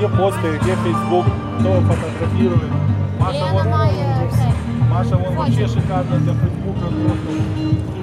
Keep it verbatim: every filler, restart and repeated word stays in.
Є постери, є Фейсбук, хто фотографує. Маша, Лена вон, має цей. Маша вон вообще шикарна для Фейсбука. Просто